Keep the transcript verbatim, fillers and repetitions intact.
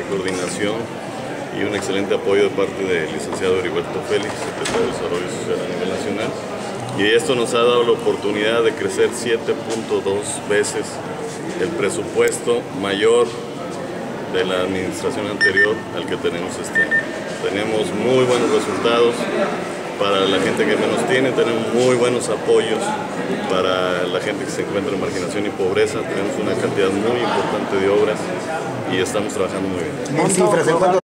coordinación y un excelente apoyo de parte del licenciado Heriberto Félix, secretario de Desarrollo Social a nivel nacional. Y esto nos ha dado la oportunidad de crecer siete punto dos veces el presupuesto mayor de la administración anterior al que tenemos este año. Tenemos muy buenos resultados para la gente que menos tiene, tenemos muy buenos apoyos para la gente que se encuentra en marginación y pobreza, tenemos una cantidad muy importante de obras y estamos trabajando muy bien.